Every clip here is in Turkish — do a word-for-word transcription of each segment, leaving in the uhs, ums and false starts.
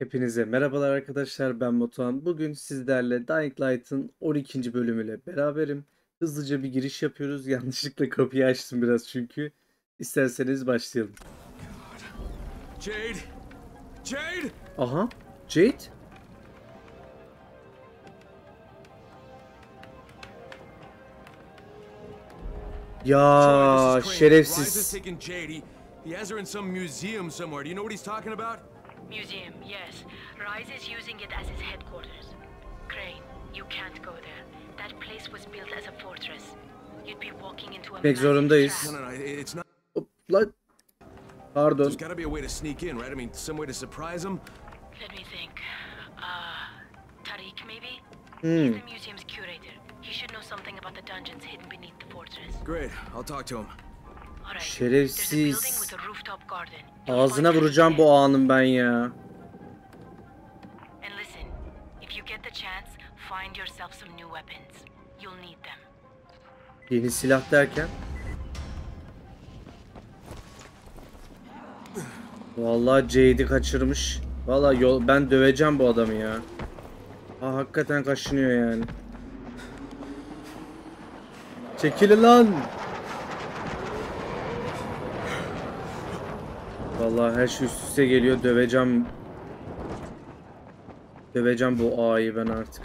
Hepinize merhabalar arkadaşlar, ben Batuhan. Bugün sizlerle Dying Light'ın on ikinci bölümüyle beraberim. Hızlıca bir giriş yapıyoruz. Yanlışlıkla kapıyı açtım biraz çünkü. İsterseniz başlayalım. Jade! Jade! Aha, Jade? Troy, Ya this is Crane. Rise has şerefsiz. taken Jade. He, he has her in some museum somewhere. Do you know what he's talking about? Museum, yes. Rise is using it as his headquarters. Crane, you can't go there. That place was built as a fortress. You'd be walking into a Gitmek massive zorundayız. No, trap. no, no. it- It's not. Hop, lan. There's Pardon. got to be a way to sneak in, right? I mean, some way to surprise him. Let me think. Uh, Tariq, maybe? Hmm. He's the museum's curator. He should know something about the dungeons hidden beneath the fortress. Great. I'll talk to him. All right. There's a Şerefsiz. building with a rooftop garden. You'll Ağzına find vuracağım access bu ağanın ben ya. there. And listen, if you get the chance, find yourself some new weapons. You'll need them. Yeni silah derken. Vallahi Jade'i kaçırmış. Vallahi yol ben döveceğim bu adamı ya. Ha hakikaten kaşınıyor yani. Çekilin lan. Vallahi her şey üst üste geliyor. Döveceğim. Döveceğim bu ağayı ben artık.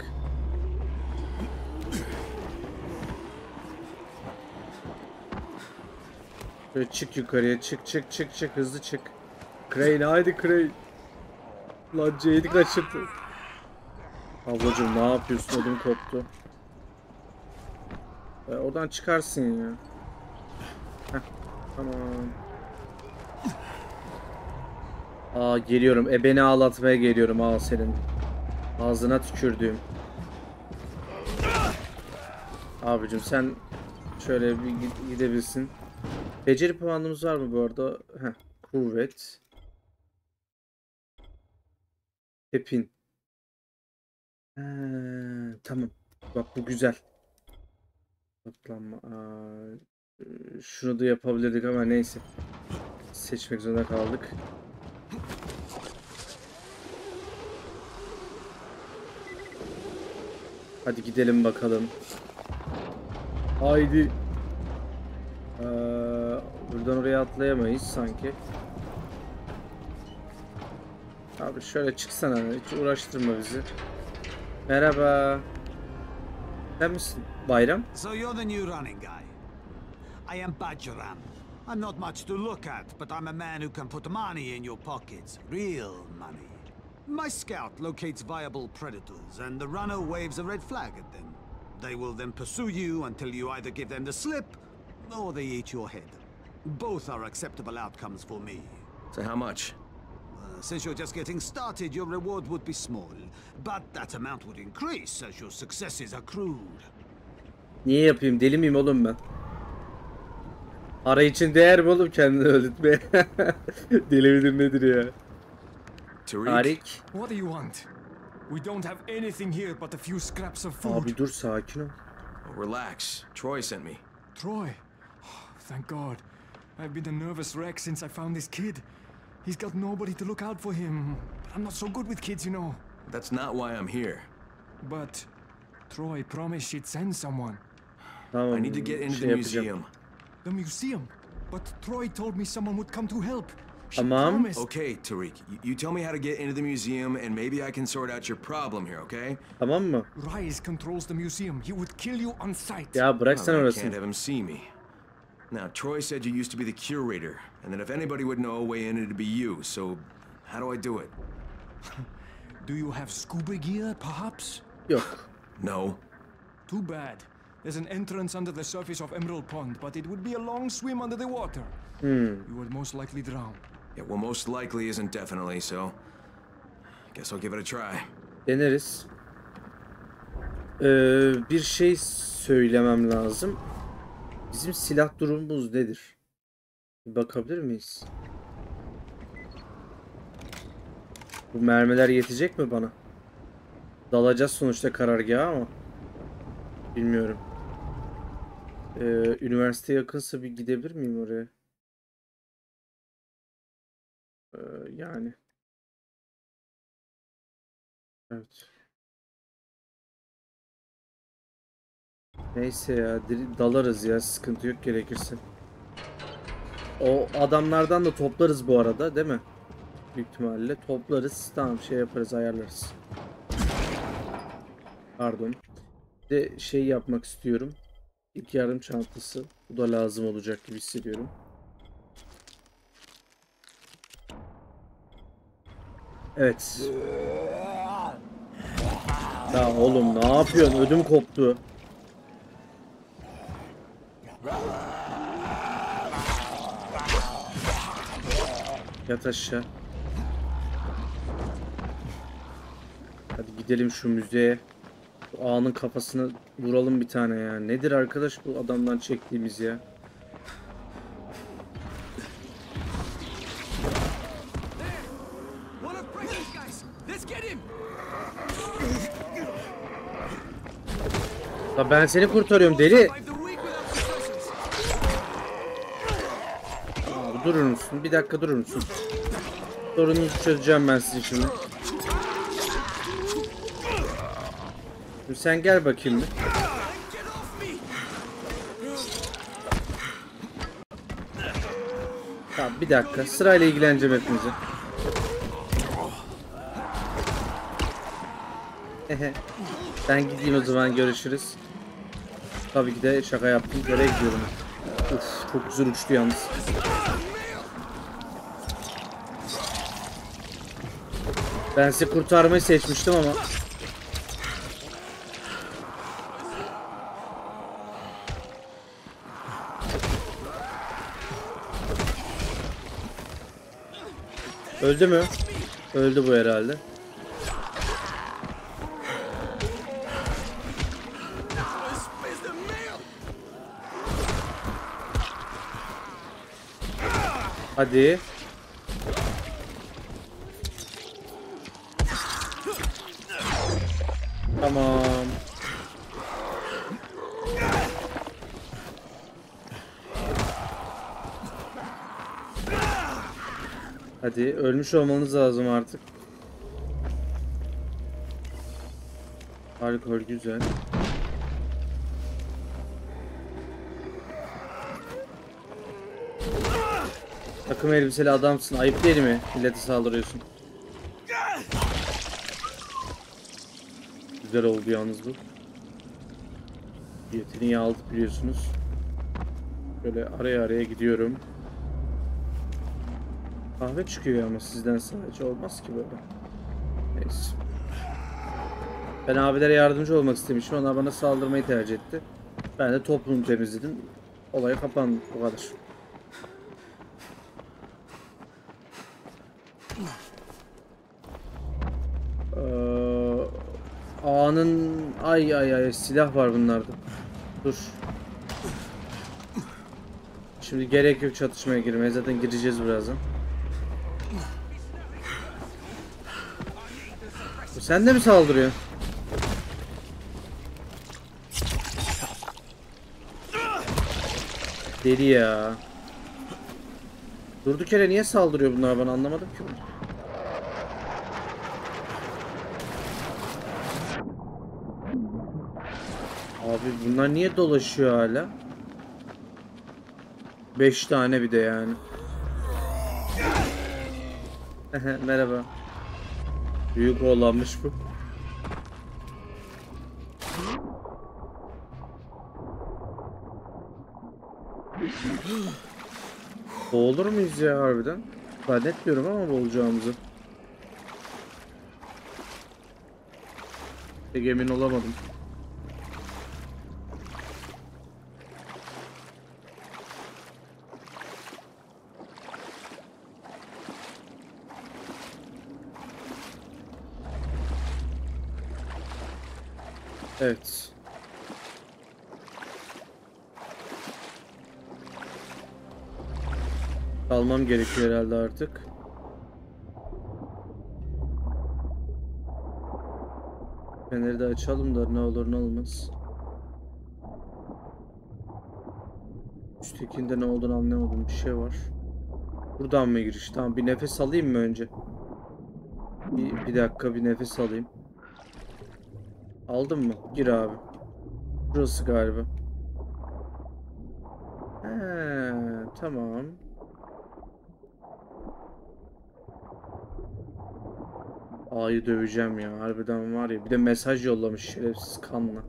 Şöyle çık yukarıya. Çık çık çık çık. Hızlı çık. Crane haydi Crane. Lan Jade'i kaçırdı. Ablacığım ne yapıyorsun? Ödüm koptu. E, oradan çıkarsın ya. Heh, tamam. Aa geliyorum. E beni ağlatmaya geliyorum. Al senin. Ağzına tükürdüğüm. Abicim sen şöyle bir gid- gidebilsin. Beceri puanımız var mı bu arada? Heh, kuvvet. Hepin. He, tamam. Bak bu güzel. Atlanma. Aa, şunu da yapabilirdik ama neyse. Seçmek zorunda kaldık. Hadi gidelim bakalım. Haydi. Ee, buradan oraya atlayamayız sanki. Abi şöyle çıksana. Hiç uğraştırma bizi. Merhaba. Sen misin? Bayram? So you're the new running guy. I am Bajaran. I'm not much to look at, but I'm a man who can put money in your pockets. Real money. My scout locates viable predators, and the runner waves a red flag at them. They will then pursue you until you either give them the slip, or they eat your head. Both are acceptable outcomes for me. So how much? Uh, since you're just getting started, your reward would be small, but that amount would increase as your successes accrued. Niye yapayım? Deli miyim oğlum ben? Para için değer mi oğlum kendini öldürtmeye? Deli midir nedir ya? Tariq? Tarik. What do you want? We don't have anything here but a few scraps of food. Abi dur sakin ol. Oh, relax. Troy sent me. Troy. Oh, thank God. I've been a nervous wreck since I found this kid. He's got nobody to look out for him. But I'm not so good with kids, you know. That's not why I'm here. But Troy promised she'd send someone. Tamam. I need to get into şey the yapacağım. museum. The museum. But Troy told me someone would come to help. She Tamam. promised. Okay, Tariq. y- You tell me how to get into the museum, and maybe I can sort out your problem here, okay? Tamam mı? Rise controls the museum. He would kill you on sight. Ya bırak sen Well, I orasını. can't have him see me. Now, Troy said you used to be the curator, and that if anybody would know a way in, it'd be you. So, how do I do it? Do you have scuba gear, perhaps? Yok. No. Too bad. There's an entrance under the surface of Emerald Pond, but it would be a long swim under the water. Hmm. You would most likely drown. Yeah, well, most likely isn't definitely, so guess I'll give it a try. Deneriz. Ee, bir şey söylemem lazım. Bizim silah durumumuz nedir? Bir bakabilir miyiz? Bu mermiler yetecek mi bana? Dalacağız sonuçta karargaha ama. Bilmiyorum. Ee, üniversite yakınsa bir gidebilir miyim oraya? Ee, yani. Evet. Neyse ya, diri- dalarız ya, sıkıntı yok gerekirse. O adamlardan da toplarız bu arada, değil mi? Büyük ihtimalle toplarız. Tamam, şey yaparız, ayarlarız. Pardon. Bir de şey yapmak istiyorum. İlk yardım çantası. Bu da lazım olacak gibi hissediyorum. Evet. Ya oğlum ne yapıyorsun? Ödüm koptu. Yat aşağı. Hadi gidelim şu müzeye. Bu ağanın kafasına vuralım bir tane ya. Nedir arkadaş bu adamdan çektiğimiz ya? One of Franklin's guys! Let's get him! La ben seni kurtarıyorum deli. Survive the week without suppressors! Abi durur musun? Bir dakika durur musun? Sorununuzu çözeceğim ben sizin şimdi. Şimdi sen gel bakayım bir. Get off me! Tamam bir dakika. Sırayla ilgileneceğim hepinize. Ben gideyim o zaman, görüşürüz. Tabii ki de şaka yaptım. Nereye gidiyorum? Uf, çok güzel uçtu yalnız. Ben sizi kurtarmayı seçmiştim ama. Öldü mü? Öldü bu herhalde. Where's the mail? Hadi. Tamam. Hadi ölmüş olmanız lazım artık. Alkol güzel. Takım elbiseli adamsın. Ayıp değil mi? Millete saldırıyorsun. Güzel oldu yalnız bu. Yeteneği aldık biliyorsunuz. Böyle araya araya gidiyorum. Kahve çıkıyor ama sizden sadece, olmaz ki böyle. Neyse. Ben abilere yardımcı olmak istemişim. Onlar bana saldırmayı tercih etti. Ben de toplumu temizledim. Olay kapandı. O kadar. Ee, Ağanın ay ay ay silah var bunlarda. Dur. Şimdi gerek yok çatışmaya girmeye. Zaten gireceğiz birazdan. Sen de mi saldırıyorsun? Deli ya. Durduk yere niye saldırıyor bunlar, bana anlamadım ki bunu. Abi bunlar niye dolaşıyor hala? Beş tane bir de yani. Merhaba. Büyük oğlanmış bu. Boğulur muyuz ya harbiden? Zannetmiyorum ama boğulacağımızı. Pek emin olamadım. Evet. Almam gerekiyor herhalde artık. Feneri de açalım da ne olur ne olmaz. Üsttekinde ne olduğunu anlamadım. Bir şey var. Buradan mı giriş? Tamam, bir nefes alayım mı önce? Bir, bir dakika bir nefes alayım. Aldın mı? Gir abi. Burası galiba. He, tamam. A'yı döveceğim ya. Harbiden var ya. Bir de mesaj yollamış şerefsiz kanla.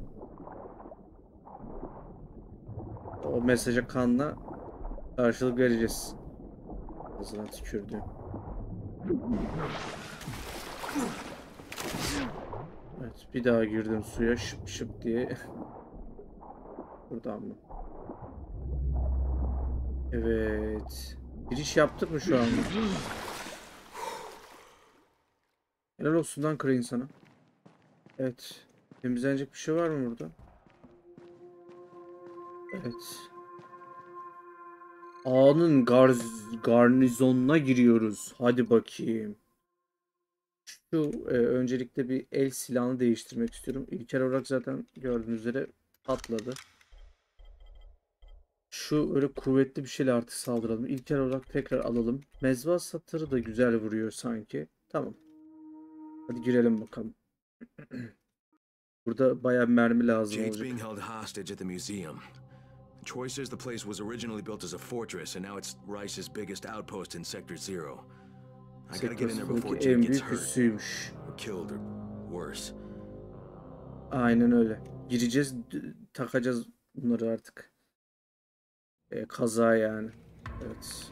O mesaja kanla karşılık vereceğiz. Ağzına tükürdüm. Evet, bir daha girdim suya şıp şıp diye. Buradan mı? Evet. Giriş yaptık mı şu anda? Helal olsun lan Crane sana. Evet. Temizlenecek bir şey var mı burada? Evet. A'nın garz garnizonuna giriyoruz. Hadi bakayım. Şu e, öncelikle bir el silahını değiştirmek istiyorum. İlker olarak zaten gördüğünüz üzere patladı. Şu öyle kuvvetli bir şeyle artık saldıralım. İlker olarak tekrar alalım. Mezba satırı da güzel vuruyor sanki. Tamam. Hadi girelim bakalım. Burada bayağı mermi lazım Jade's olacak. being held hostage at the museum. Troy says the place was originally built as a fortress, and now it's Rice's biggest outpost in Sector Zero. I gotta get in there before Sektöründeki Jade en gets büyük hurt, üssüymüş. or killed, or worse. Aynen öyle. Gireceğiz, d- takacağız bunları artık. E, kaza yani. Evet.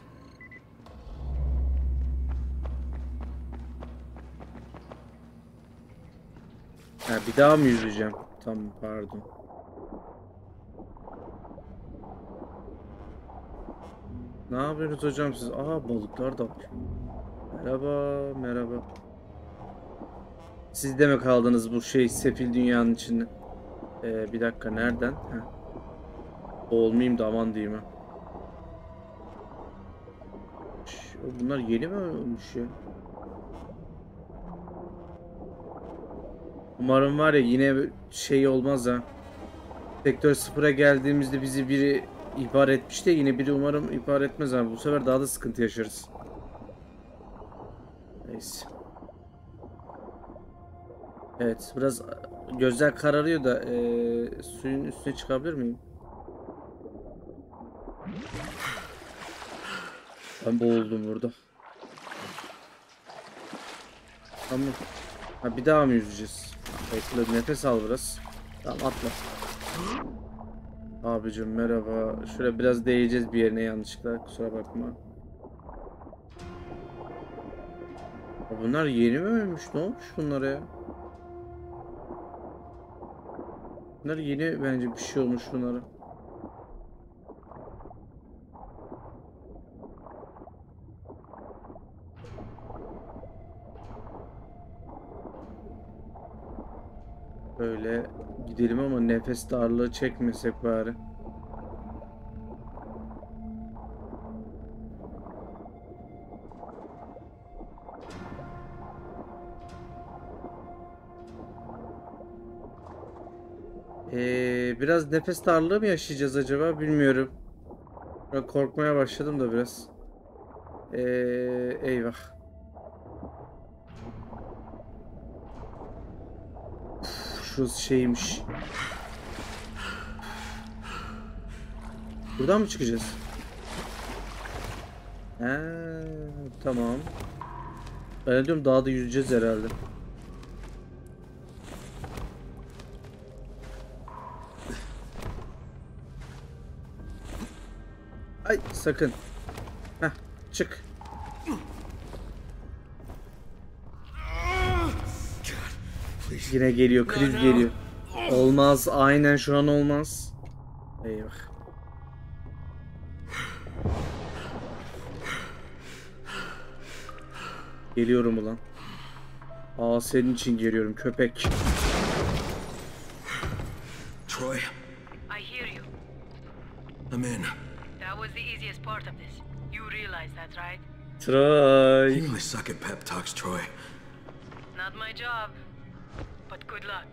Ha, bir daha mı yüzeceğim? Tamam, pardon. Ne yapıyorsunuz hocam siz? Aa, balıklar da var. Merhaba, merhaba. Siz de mi kaldınız bu şey sefil dünyanın içinde? Ee, bir dakika, nereden? Heh. Olmayayım da aman diyeyim ha. Ş- Bunlar yeni mi olmuş ya? Umarım var ya yine şey olmaz ha. Sektör sıfıra geldiğimizde bizi biri ihbar etmiş de yine biri umarım ihbar etmez abi. Bu sefer daha da sıkıntı yaşarız. Neyse. Evet, biraz gözler kararıyor da eee, suyun üstüne çıkabilir miyim? Ben boğuldum burada. Tamam. Ha, bir daha mı yüzeceğiz? Bekle, nefes al biraz. Tamam, atla. Abicim merhaba. Şöyle biraz değeceğiz bir yerine yanlışlıkla. Kusura bakma. Ya bunlar yeni mi ölmüş? Ne olmuş bunlara ya? Bunlar yeni bence bir şey olmuş bunlara. Böyle gidelim ama nefes darlığı çekmesek bari. Ee, biraz nefes darlığı mı yaşayacağız acaba bilmiyorum. Ben korkmaya başladım da biraz. Ee, eyvah. Uf, şurası şeymiş. Buradan mı çıkacağız? He, tamam. Ben diyorum daha da yüzeceğiz herhalde. Ay sakın. Heh, çık. Yine geliyor, kriz geliyor. Olmaz, aynen şu an olmaz. Eyvah. Geliyorum ulan. Aa, senin için geliyorum köpek. Troy, I hear you. I'm in. That was the easiest part of this. You realize that, right? Try. You really suck at pep talks, Troy. Not my job. But good luck.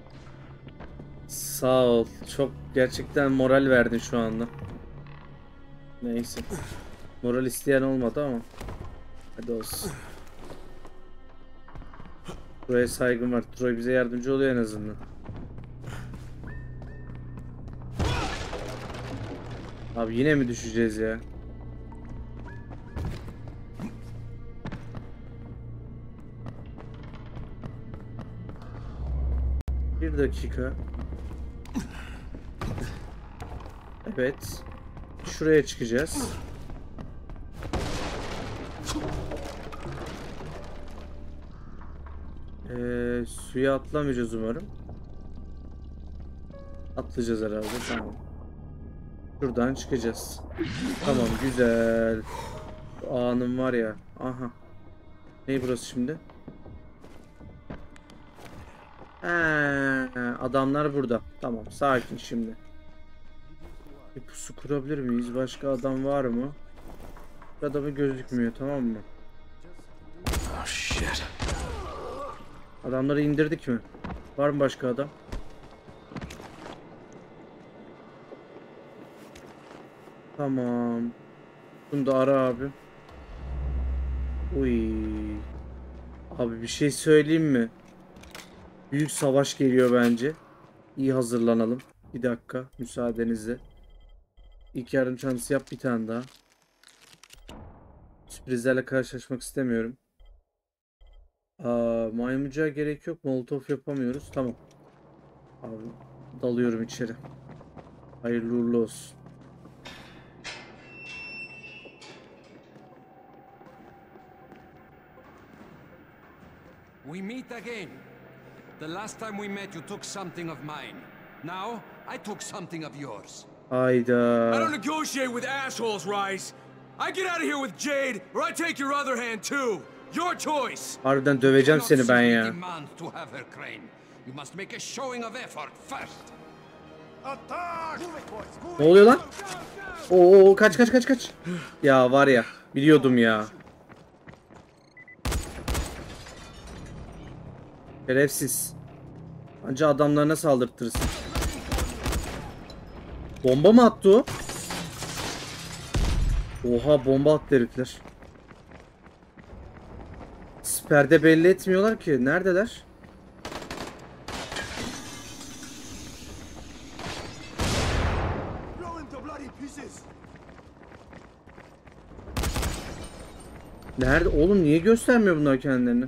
Sağ ol. Çok gerçekten moral verdin şu anda. Neyse. Moral isteyen olmadı ama. Hadi olsun. Troy'a saygım var. Troy bize yardımcı oluyor en azından. Abi yine mi düşeceğiz ya? Bir dakika. Evet. Şuraya çıkacağız. Ee, suya atlamayacağız umarım. Atlayacağız herhalde. Tamam. Şuradan çıkacağız. Tamam, güzel. Şu anım var ya. Aha. Ne burası şimdi? He, adamlar burada. Tamam, sakin şimdi. Bir pusu kurabilir miyiz? Başka adam var mı? Adamı gözükmüyor, tamam mı? Oh shit. Adamları indirdik mi? Var mı başka adam? Tamam. Bunu da ara abi. Uy. Abi bir şey söyleyeyim mi? Büyük savaş geliyor bence. İyi hazırlanalım. Bir dakika müsaadenizle. İlk yardım çantası yap, bir tane daha. Sürprizlerle karşılaşmak istemiyorum. Aa, maymuncuğa gerek yok. Molotof yapamıyoruz. Tamam. Abi dalıyorum içeri. Hayırlı uğurlu olsun. We meet again. The last time we met, you took something of mine. Now, I took something of yours. Hayda. I don't negotiate with assholes, Rise. I get out of here with Jade, or I take your other hand too. Your choice. Harbiden döveceğim Cannot seni ben simply ya. demand to have her, Crane. You must make a showing of effort first. Ne oluyor lan? Oo, kaç kaç kaç kaç. Ya var ya, biliyordum ya. Şerefsiz. Anca adamlarına saldırtırsın. Bomba mı attı o? Oha, bomba attı herifler. Siperde belli etmiyorlar ki. Neredeler? Nerede? Oğlum niye göstermiyor bunlar kendilerini?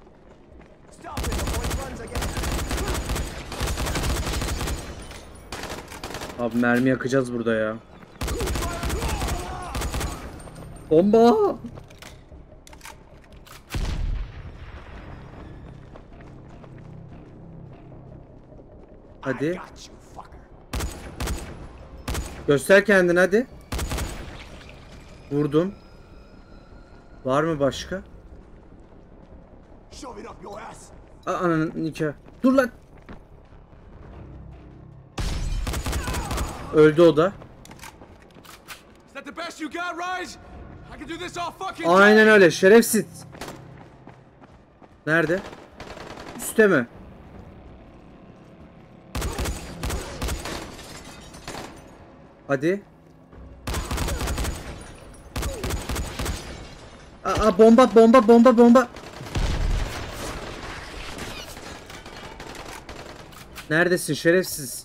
Abi mermi yakacağız burada ya. Bomba! Hadi. Göster kendini hadi. Vurdum. Var mı başka? Aa, ananın nikah. Dur lan. Öldü o da. Is that the best you got, Rise? I can do this all fucking Aynen öyle, şerefsiz. Nerede? Üste mi? Hadi. Aa, bomba bomba bomba bomba. Neredesin şerefsiz?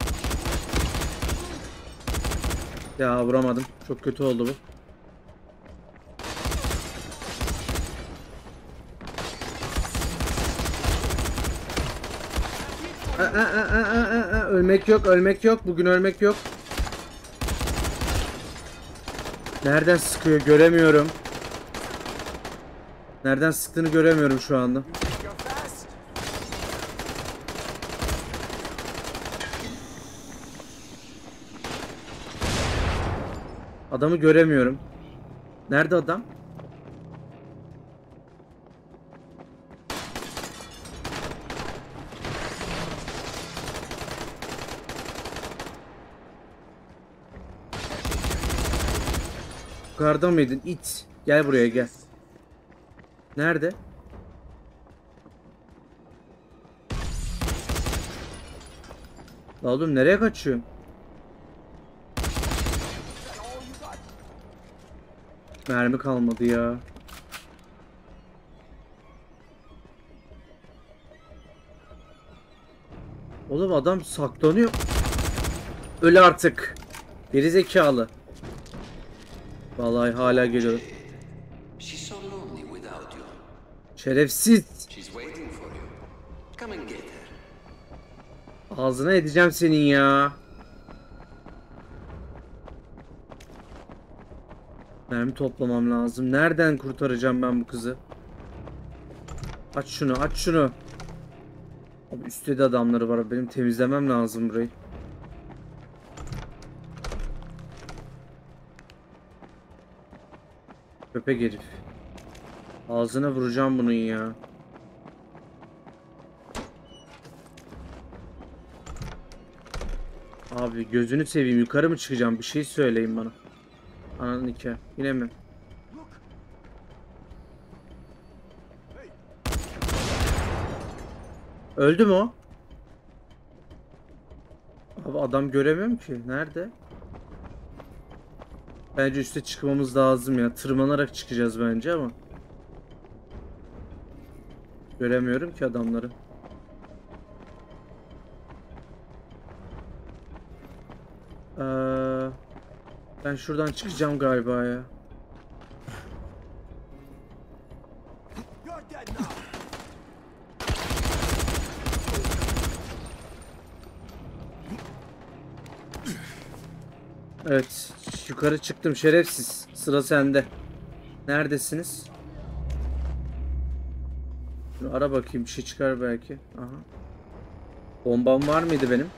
Ya vuramadım. Çok kötü oldu bu. Aa, aa, aa, aa, aa. Ölmek yok, ölmek yok. Bugün ölmek yok. Nereden sıkıyor göremiyorum. Nereden sıktığını göremiyorum şu anda. Adamı göremiyorum. Nerede adam? Yukarıda mıydın? İt. Gel buraya gel. Nerede? La oğlum nereye kaçıyorsun? Mermi kalmadı ya. Oğlum adam saklanıyor. Öl artık. Geri zekalı. Vallahi hala geliyor. She's so lonely without you. Şerefsiz. She's waiting for you. Come and get her. Ağzına edeceğim senin ya. Mermi toplamam lazım. Nereden kurtaracağım ben bu kızı? Aç şunu, aç şunu. Abi üstte de adamları var. Benim temizlemem lazım burayı. Köpek herif. Ağzına vuracağım bunun ya. Abi gözünü seveyim, yukarı mı çıkacağım? Bir şey söyleyin bana. Ananın hikaye. Yine mi? Öldü mü o? Abi adam göremiyorum ki. Nerede? Bence üste çıkmamız lazım ya. Tırmanarak çıkacağız bence ama. Göremiyorum ki adamları. Ee, ben şuradan çıkacağım galiba ya. Evet, yukarı çıktım şerefsiz. Sıra sende. Neredesiniz? Şunu ara bakayım, bir şey çıkar belki. Aha. Bombam var mıydı benim?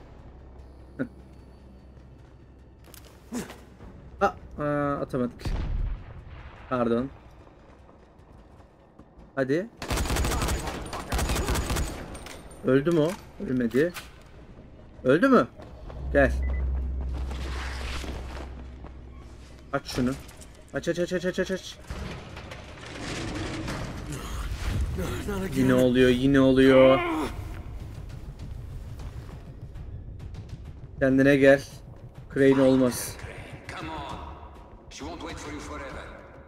Aa, aa, atamadık. Pardon. Hadi. Öldü mü o? Ölmedi. Öldü mü? Gel. Aç şunu. Aç aç aç aç aç aç aç. Yine oluyor, yine oluyor. Kendine gel. Crane olmaz. Come on. She won't wait for you forever.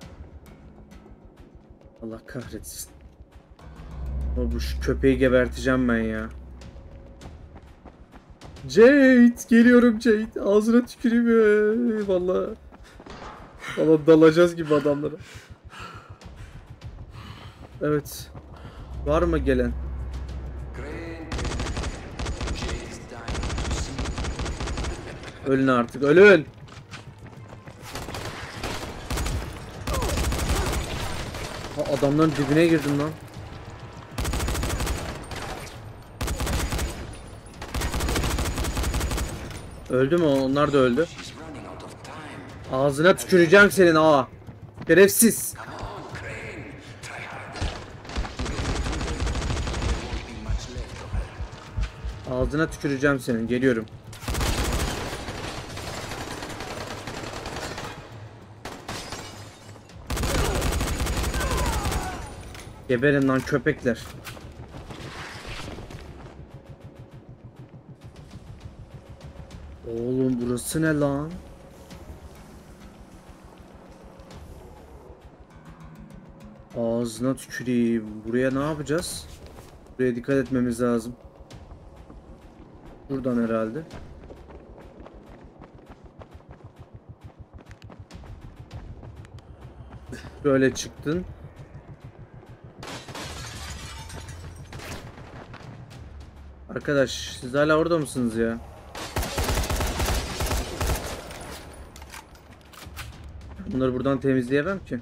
Allah kahretsin. O bu şu köpeği geberteceğim ben ya. Jade, geliyorum Jade. Ağzına tüküreyim ya. Vallahi. Vallahi dalacağız gibi adamlara. Evet. Var mı gelen? Crane. Jade's dying to see. Ölün artık, ölün. Ha, adamların dibine girdim lan. Öldü mü o? Onlar da öldü. She's running out of time. Ağzına tüküreceğim senin ha. Şerefsiz. Come on, Crane. Try harder. There won't be much left of her. Ağzına tüküreceğim senin. Geliyorum. Geberin lan köpekler. Oğlum burası ne lan? Ağzına tüküreyim. Buraya ne yapacağız? Buraya dikkat etmemiz lazım. Buradan herhalde. Böyle çıktın. Arkadaş siz hala orada mısınız ya? Bunları buradan temizleyemem ki.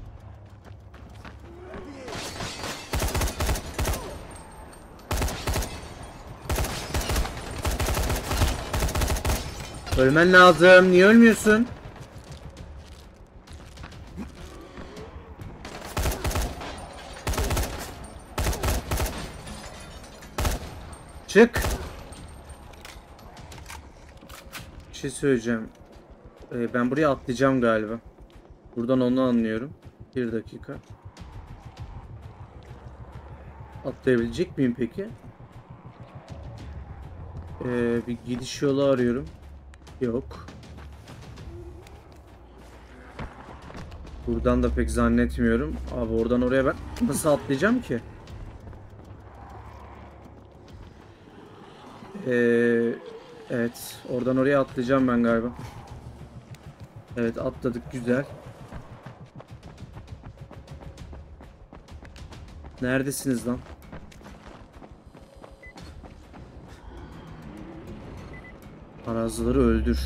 Ölmen lazım. Niye ölmüyorsun? Çık. Bir şey söyleyeceğim. Ee, ben buraya atlayacağım galiba. Buradan onu anlıyorum. Bir dakika. Atlayabilecek miyim peki? Ee, bir gidiş yolu arıyorum. Yok. Buradan da pek zannetmiyorum. Abi oradan oraya ben nasıl atlayacağım ki? Ee, evet. Oradan oraya atlayacağım ben galiba. Evet, atladık. Güzel. Neredesiniz lan? Arazları öldür.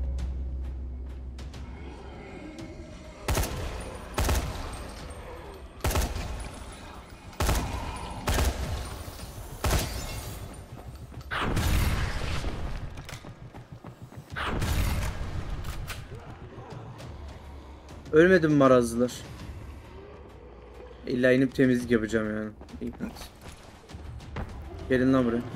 Ölmedim mi marazlılar? İlla inip temizlik yapacağım yani. İyi, hadi. Gelin lan buraya.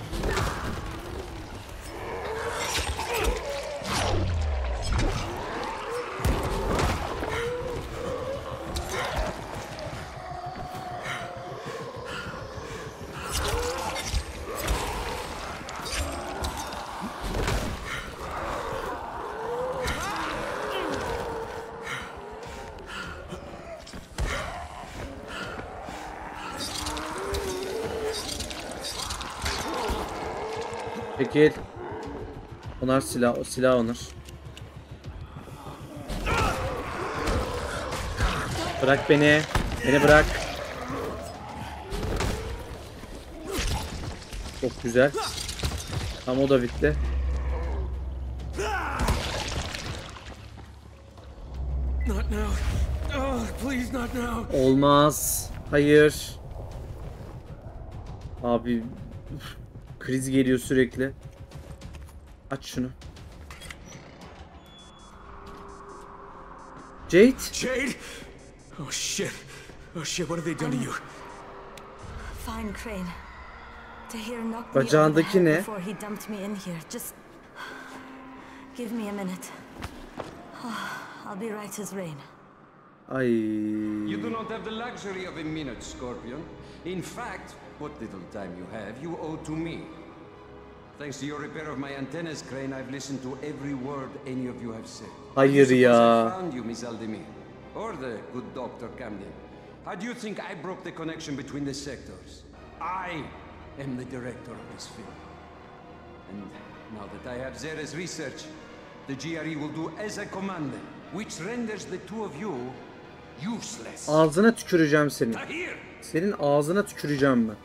Çekil. Onar silah, o silah onar. Bırak beni. Beni bırak. Çok güzel. Tam o da bitti. Not now. Oh, please not now. Olmaz. Hayır. Abi kriz geliyor sürekli. Aç şunu. Jade? Jade? Oh shit. Oh shit, what have they done to you? Fine, Crane. Tahir knocked me over the Bacağındaki head ne? before he dumped me in here. Just give me a minute. I'll be right as rain. Ay. You do not have the luxury of a minute, Scorpion. In fact, what little time you have, you owe to me. Thanks to your repair of my antennas, Crane, I've listened to every word any of you have said. Hayır I ya. found you, Miss Aldemir, or the good Doctor Camden. How do you think I broke the connection between the sectors? I am the director of this film. And now that I have Zere's research, the G R E will do as I commanded, which renders the two of you useless. Ağzına tüküreceğim senin. Tahir! Senin ağzına tüküreceğim ben.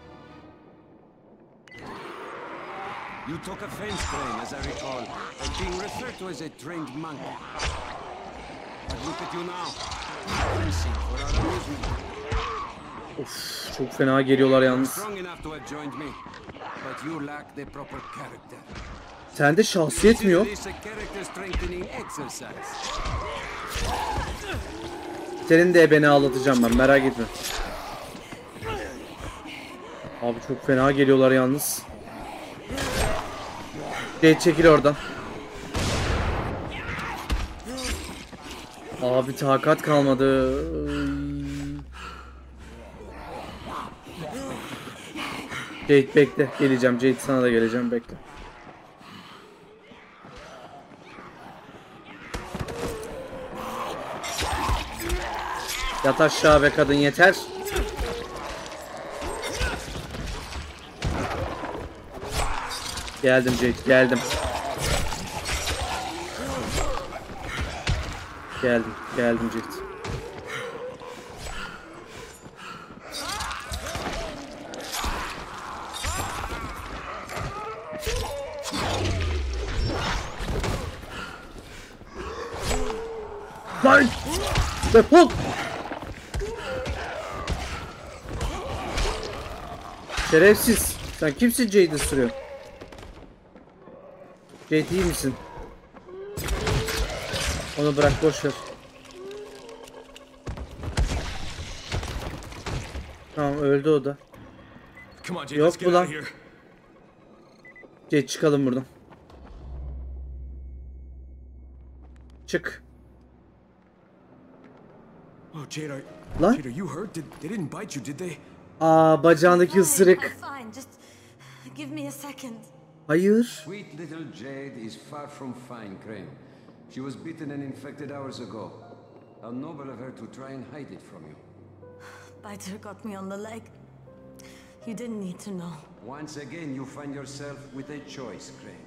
You took offense, Crane, as I recall, at being referred to as a trained monkey. But look at you now, fencing for our amusement. Of, çok fena geliyorlar yalnız. Strong enough to have joined me, but you lack the proper character. Sende şahsiyet mi yok? This is a character strengthening exercise. Senin de beni ağlatacağım ben, merak etme. Abi çok fena geliyorlar yalnız. Jade çekil oradan. Abi takat kalmadı. Jade bekle, geleceğim. Jade sana da geleceğim, bekle. Yat aşağı be kadın, yeter. Geldim Jade, geldim. Geldim, geldim Jade. Lan! Defol! Şerefsiz. Sen kimsin Jade'i sürüyor? Jade iyi misin? Onu bırak, boş ver. Tamam, öldü o da. Come on, Jade, Yok let's get bu lan. out of here. Jade çıkalım buradan. Çık. Oh, Jade, are, Lan? Jade, are you hurt? Did, they didn't bite you, did they? Aa, bacağındaki ısırık. I'm fine. Just give me a second. Hayır. Sweet little Jade is far from fine, Crane. She was bitten and infected hours ago. How noble of her to try and hide it from you. Biter got me on the leg. You didn't need to know. Once again, you find yourself with a choice, Crane.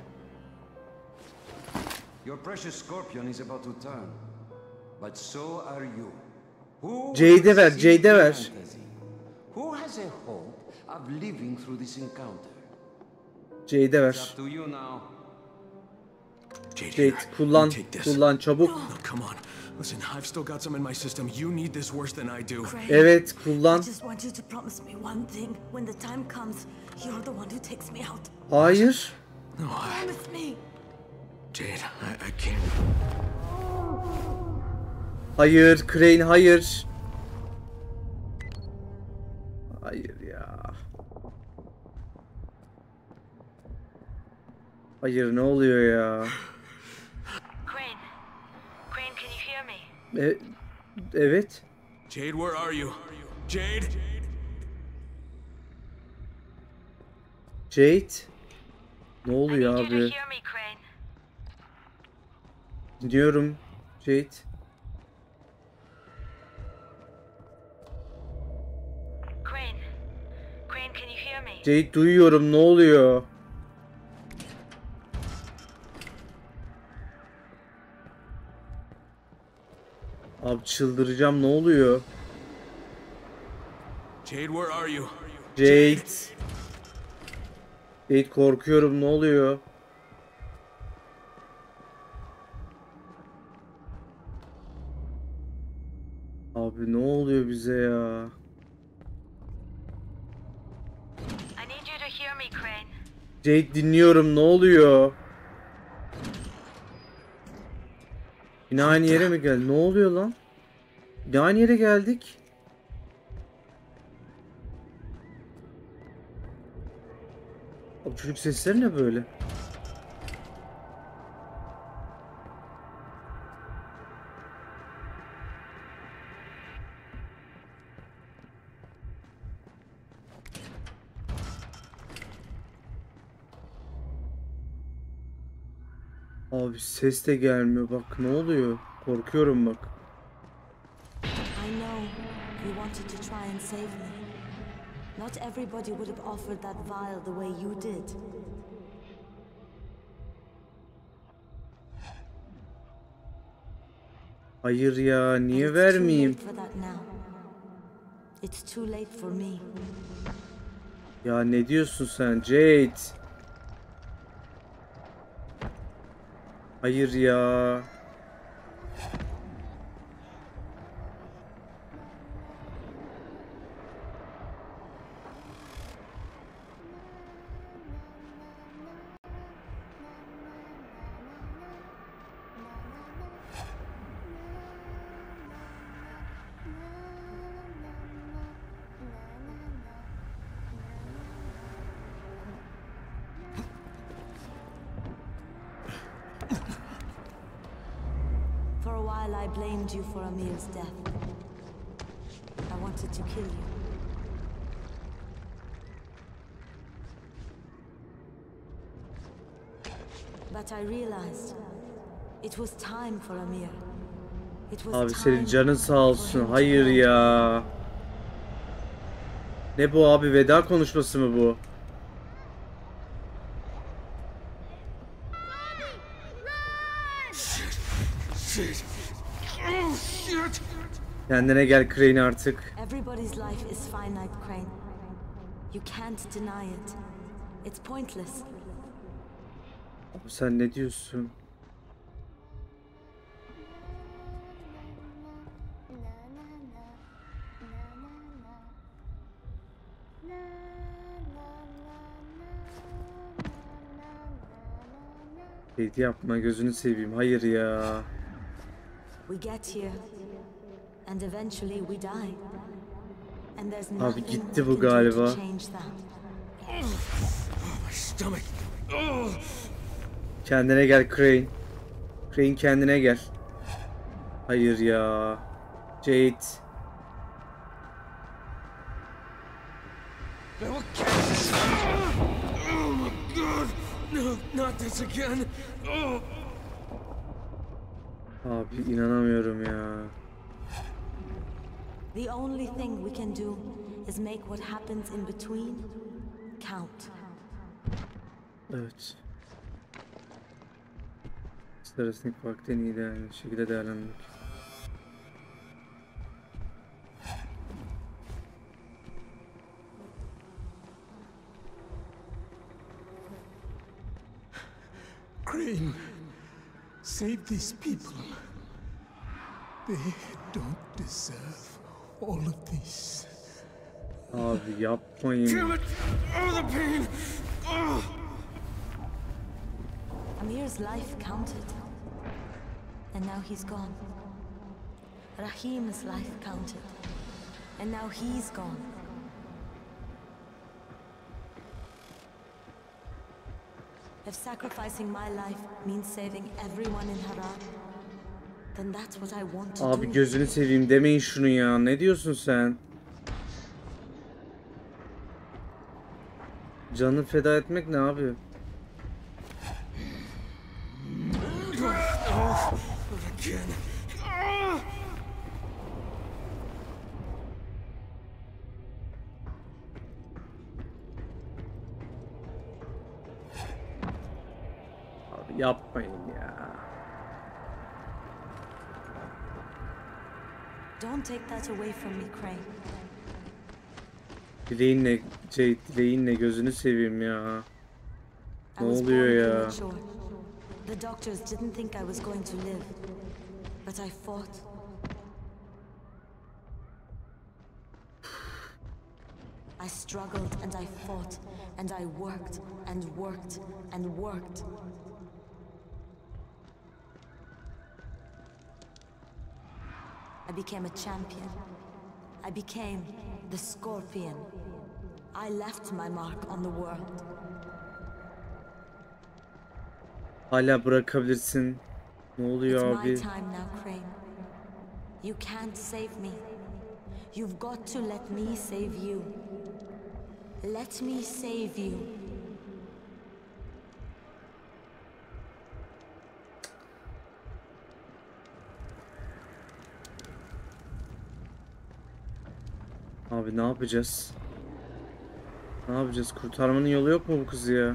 Your precious Scorpion is about to turn, but so are you. Who Jade'e ver, has Jade'e ver. fantasy? Who has a hope of living through this encounter? Jade'e ver. It's up to you now. Jade, Jade here, kullan, you take this. kullan çabuk. No, come on. Listen, I've still got some in my system. You need this worse than I do. Crane, Evet, I kullan. just want you to promise me one thing. When the time comes, you're the one who takes me out. Hayır. No, I, Promise me. Jade, I, I can't. Hayır, Crane hayır. Hayır ya. Hayır, ne oluyor ya? Crane. Crane, can you hear me? E, evet. Jade, where are you? Jade? Jade. Ne I oluyor need you to abi? hear me, Crane. Diyorum. Jade. Crane. Crane, can you hear me? Jade duyuyorum. Ne oluyor? Abi çıldıracağım. Ne oluyor? Jade, where are you? Jade. Jade korkuyorum. Ne oluyor? Abi ne oluyor bize ya? I need you to hear me, Crane. Jade dinliyorum. Ne oluyor? Yine aynı yere mi geldi? Ne oluyor lan? Yine aynı yere geldik. Abi çocuk sesleri ne böyle? Abi ses de gelmiyor. Bak ne oluyor? Korkuyorum bak. I know you wanted to try and save me. Not everybody would have offered that vial the way you did. Hayır ya, But niye it's vermeyeyim? too late for that now. It's too late for me. Ya ne diyorsun sen Jade? Hayır ya. For a while I blamed you for Amir's death. I wanted to kill you. But I realized it was time for Amir. It was Abi time senin canın sağ for olsun. him to Hayır go. ya. Ne bu abi, veda konuşması mı bu? Shit. Oh, shit. Kendine gel Crane artık. Everybody's life is finite, Crane. You can't deny it. It's pointless. Abi sen ne diyorsun? Hediye yapma, gözünü seveyim. Hayır ya. We get here, and eventually we die. And there's Abi nothing gitti we bu can do to galiba. change that. My stomach. Oh. Kendine gel Crane. Crane kendine gel. Hayır ya. Jade. Oh my god. No, not this again. Oh. Abi inanamıyorum ya. The only thing we can do is make what happens in between count. Evet. Arasındaki vakti en iyi de aynı şekilde değerlendirmek. Crane, save these people. They don't deserve all of this. Abi yapmayın. Amir's life counted, and now he's gone. Rahim's life counted, and now he's gone. If sacrificing my life means saving everyone in Harar, then that's what I want to Abi do. gözünü seveyim demeyin şunu ya. Ne diyorsun sen? Canı feda etmek ne abi? Abi yapmayın ya. Don't take that away from me, Crane. Dileğinle, şey, dileğinle gözünü seveyim ya. I Ne was oluyor born ya? premature. The doctors didn't think I was going to live, but I fought. I struggled and I fought, and I worked and worked and worked. I became a champion. I became the Scorpion. I left my mark on the world. Hala bırakabilirsin. Ne oluyor It's my abi? time now, Crane. You can't save me. You've got to let me save you. Let me save you. Abi ne yapacağız? Ne yapacağız? Kurtarmanın yolu yok mu bu kızı ya?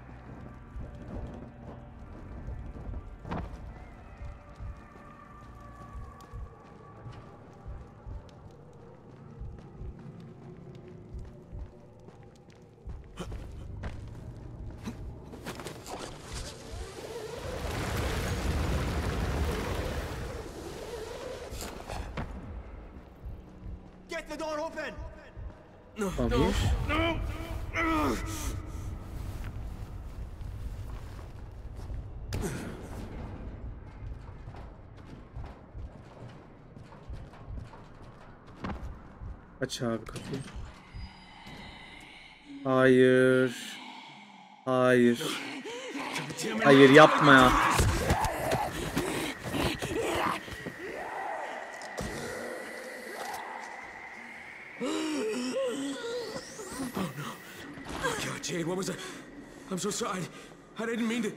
Get the door open! Abi. Aç abi kapıyı. Hayır. Hayır. Hayır yapma ya. God, Jade, what was that? I'm so sorry. I didn't mean to.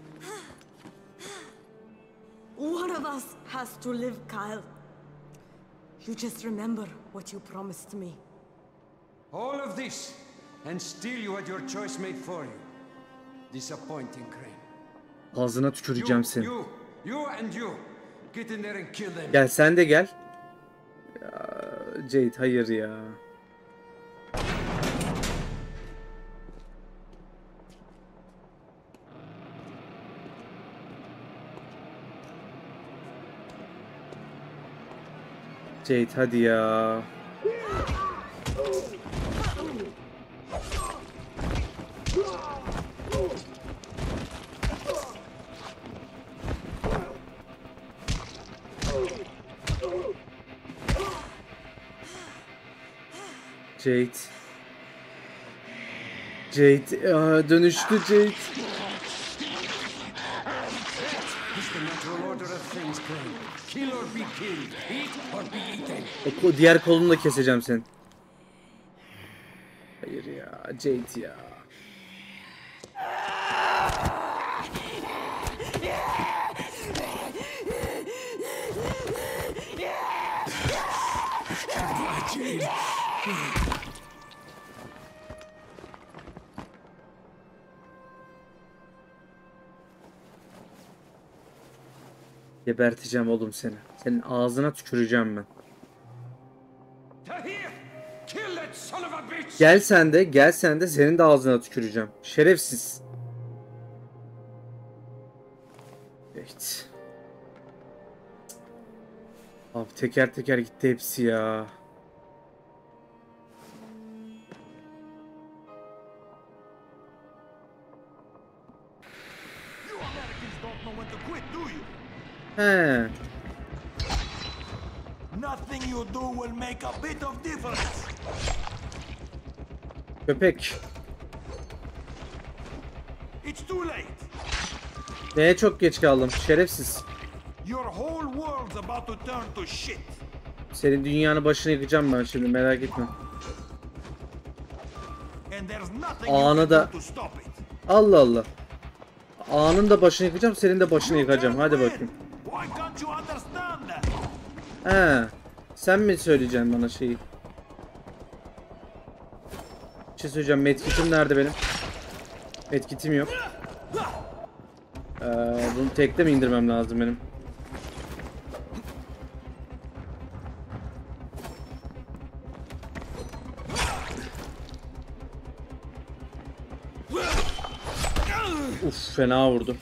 One of us has to live, Kyle. You just remember what you promised me. All of this, and still you had your choice made for you. Disappointing, Crane. Ağzına tüküreceğim You, seni. you, you and you. Get in there and kill them. Gel sen de gel. Ya, Jade hayır ya. Jade hadi ya. Jade. Jade. Aa, dönüştü Jade. It's the natural order of things, Crane. Kill or be killed. Eat or be eaten. O ko- diğer kolunu da keseceğim senin. Hayır ya. Jade ya. Geberteceğim oğlum seni. Senin ağzına tüküreceğim ben. Gel sen de, gel sen de senin de ağzına tüküreceğim. Şerefsiz. Evet. Abi teker teker gitti hepsi ya. He. Nothing you do will make a bit of difference. Köpek. It's too late. Neye çok geç kaldım? Şerefsiz. Your whole world's about to turn to shit. Senin dünyanın başını yıkacağım ben şimdi, merak etme. And there's nothing you Anı can da... do to stop it. Allah Allah. Anın da başını yıkacağım, senin de başını yıkacağım. Hadi bakayım. Why can't you understand that? He. Sen mi söyleyeceksin bana şeyi? Bir şey söyleyeceğim. Medkit'im nerede benim? Medkit'im yok. Ee, bunu tekte mi indirmem lazım benim? Uf, fena vurdu.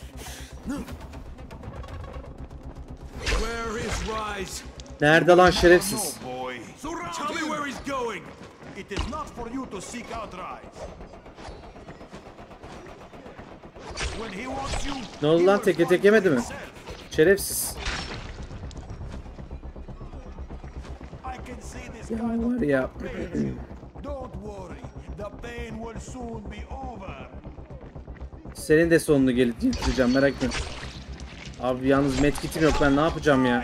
Where is Rise? Nerede lan şerefsiz? No, boy. Tell me where he's going. It is not for you to seek out Rise. When he wants you, Ne oldu he lan, will teke find tek yemedi mi? himself. Şerefsiz. I can see this Ya kind of var ya. pains you. Don't worry. The pain will soon be over. Senin de sonunu gelip getireceğim, merak etme. Abi yalnız medkit'im yok, ben ne yapacağım ya?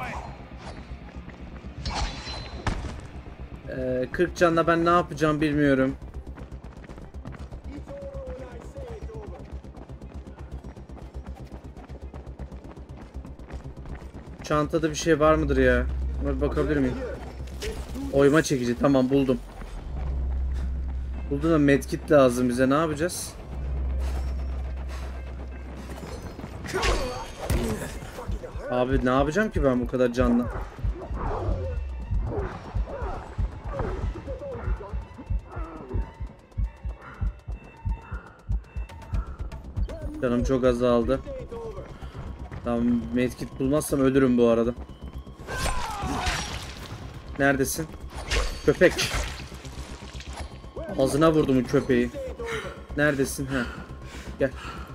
Ee, kırk canla ben ne yapacağım bilmiyorum. Çantada bir şey var mıdır ya? Buna bir bakabilir miyim? Oyma çekici, tamam buldum. Buldum da medkit lazım bize, ne yapacağız? Abi ne yapacağım ki ben bu kadar canlı? Canım çok azaldı. Tamam, medkit bulmazsam ölürüm bu arada. Neredesin? Köpek. Ağzına vurdum köpeği. Neredesin? Ha. Gel.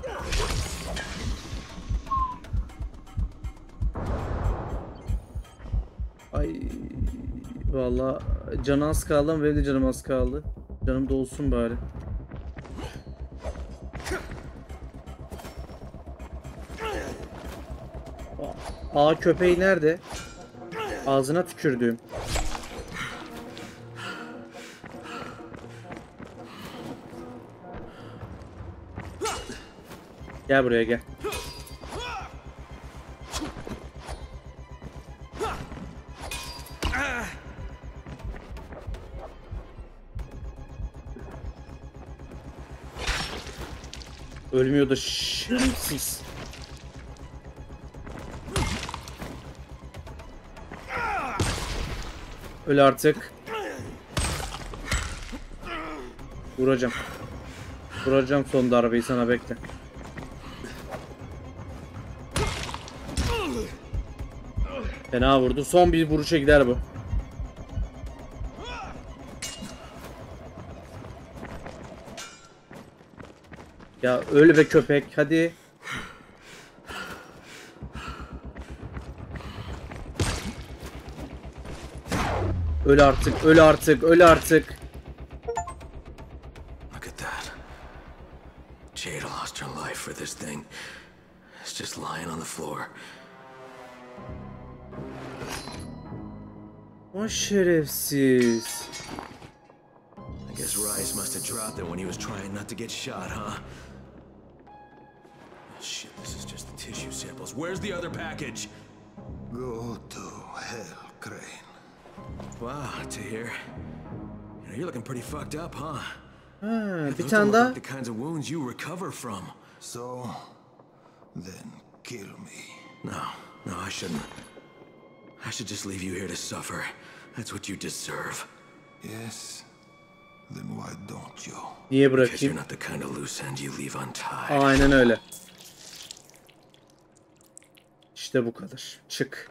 Ay vallahi canı az kaldı ama benim de canım az kaldı. Canım dolsun bari. Aa, köpeği nerede? Ağzına tükürdüğüm. Gel buraya gel. Ölmüyor da şerefsiz. Öl artık. Vuracağım. Vuracağım son darbeyi sana, bekle. Fena vurdu. Son bir vuruşa gider bu. Ya öl be köpek, hadi. Öl artık, öl artık, öl artık. Look at that. Jade lost her life for this thing. It's just lying on the floor. O şerefsiz. I guess Rise must have dropped it when he was trying not to get shot, huh? Shit, this is just the tissue samples. Where's the other package? Go to hell, Crane. Wow, Tahir. You're looking pretty fucked up, huh? Ha, bir Those tane don't look daha. like the kinds of wounds you recover from. So, then kill me. No, no, I shouldn't. I should just leave you here to suffer. That's what you deserve. Yes? Then why don't you? Niye Because you're bırakayım? not the kind of loose end you leave untied. Aynen öyle. İşte bu kadar. Çık.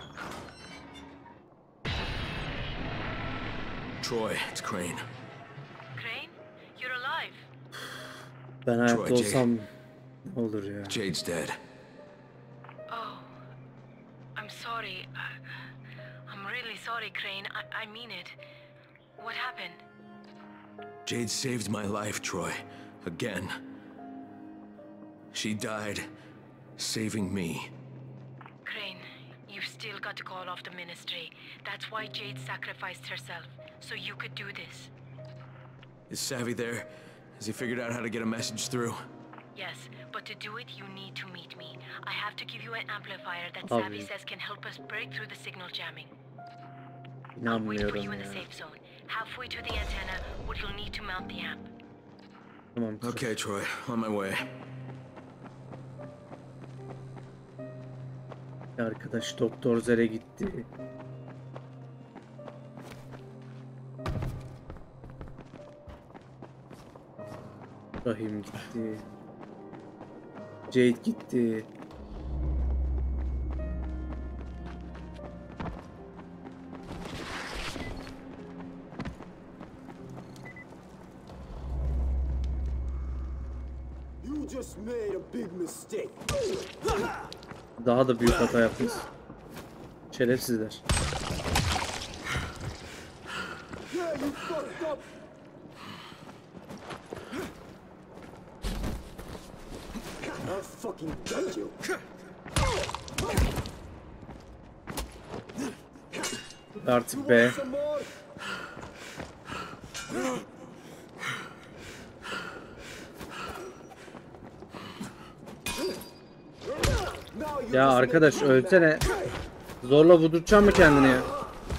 Troy, it's Crane. Crane, you're alive. Ben hayatta Troy, Jade. olsam ne olur ya. Jade's dead. Oh, I'm sorry. I, I'm really sorry, Crane. I, I mean it. What happened? Jade saved my life, Troy. Again. She died, saving me. Crane, you've still got to call off the ministry. That's why Jade sacrificed herself, so you could do this. Is Savvy there? Has he figured out how to get a message through? Yes, but to do it, you need to meet me. I have to give you an amplifier that Abi. Savvy says can help us break through the signal jamming. I'll wait for you İnanmıyorum in the ya. safe zone. Halfway to the antenna, what you'll need to mount the amp. Tamam. Okay, Troy, on my way. Arkadaş Doktor Zer'e gitti. Rahim gitti. Jade gitti. You just made a big mistake. Daha da büyük hata yaptınız. Şerefsizler. Yeah, you fucked up. I'll fucking get you. Artık be. Some more? Now you Ya just arkadaş made me ölsene. Zorla vurduracağım mı kendini ya?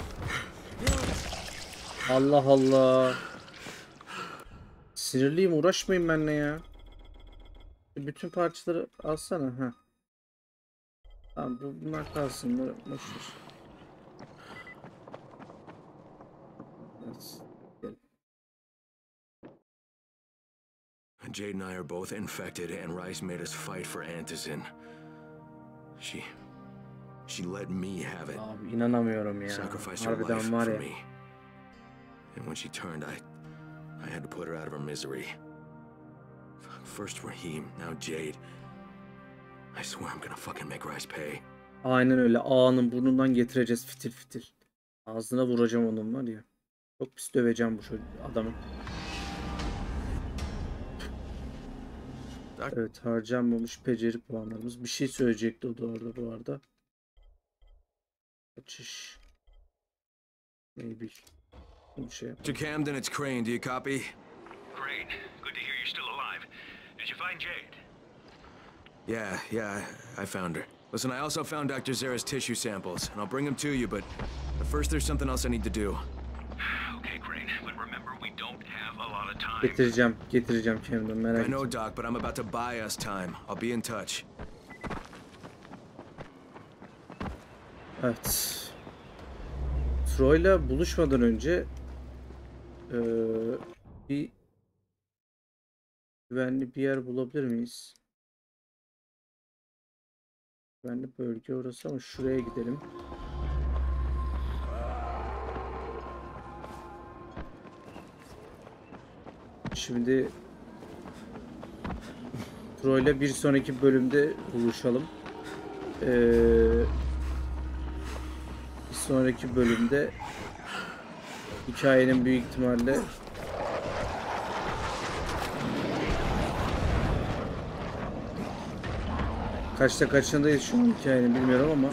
Allah Allah. Sinirliyim, uğraşmayın benimle ya. Bütün parçaları alsana ha. Tamam bu- bunlar kalsın. Bunlar boş ver. Evet. Gel. Jade and I are both infected, and Rice made us fight for Antizin. She... She let me have it. Abi inanamıyorum ya. Sacrificed her life Harbiden var for ya. me. And when she turned, I... I had to put her out of her misery. First Rahim, now Jade. I swear I'm gonna fucking make Rice pay. Aynen öyle. Ağanın burnundan getireceğiz fitil fitil. Ağzına vuracağım onun var ya. Çok pis döveceğim bu şu adamı. Evet, harcanmamış beceri puanlarımız. Bir şey söyleyecekti o da orada bu arada. Kaçış. Maybe. Bir şey yap. To Camden, it's Crane. Do you copy? Great. Good to hear you're still alive. Did you find Jade? Yeah, yeah, I found her. Listen, I also found Doctor Zera's tissue samples, and I'll bring them to you, but but first there's something else I need to do. Okay, Crane. But remember, we don't have a lot of time. Getireceğim. Getireceğim kendimi, merak I etme. know, Doc, but I'm about to buy us time. I'll be in touch. Evet. Troy'la buluşmadan önce eee, bir güvenli bir yer bulabilir miyiz? Güvenli bölge orası ama şuraya gidelim. Şimdi Troy'la bir sonraki bölümde buluşalım. Eee Bir sonraki bölümde hikayenin büyük ihtimalle kaçta kaçındayız şu an hikayenin bilmiyorum ama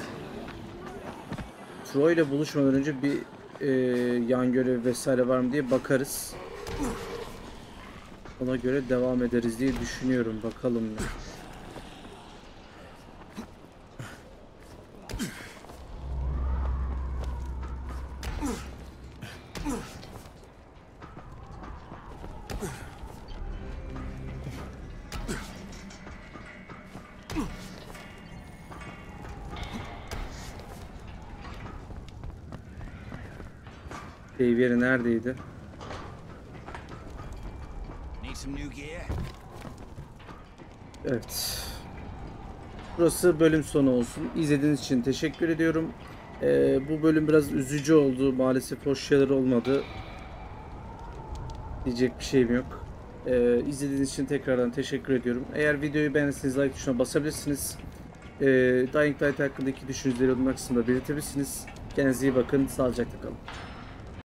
Troy ile buluşmadan önce bir e, yan görev vesaire var mı diye bakarız. Ona göre devam ederiz diye düşünüyorum. Bakalım ya. Save yeri neredeydi? Need some new gear? Evet. Burası bölüm sonu olsun. İzlediğiniz için teşekkür ediyorum. Ee, bu bölüm biraz üzücü oldu. Maalesef hoş şeyler olmadı. Diyecek bir şeyim yok. Ee, izlediğiniz için tekrardan teşekkür ediyorum. Eğer videoyu beğendiyseniz like tuşuna basabilirsiniz. Ee, Dying Light hakkındaki düşünceleri yorumlar kısmında belirtebilirsiniz. Kendinize iyi bakın. Sağlıcakla kalın.